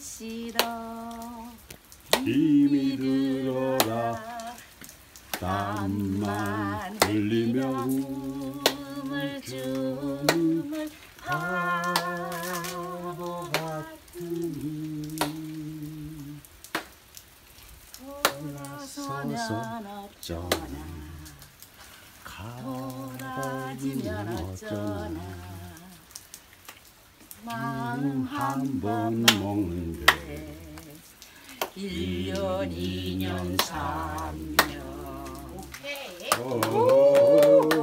싫어 힘이 들어라 땀만 흘리며 우물쭈물 바보 같으니 돌아서면 어쩌나 돌아지면 어쩌나 마음 한 번 먹는데 1년 2년 3년 오